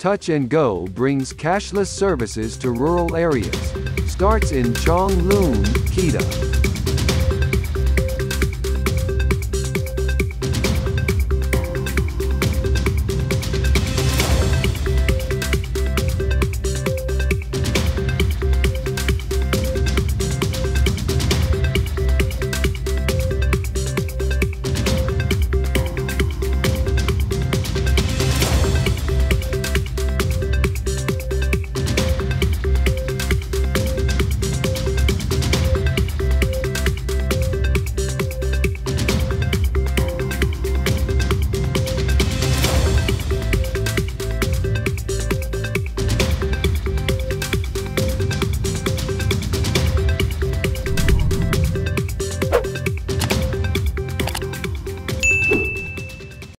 Touch and Go brings cashless services to rural areas. Starts in Changlun, Kedah.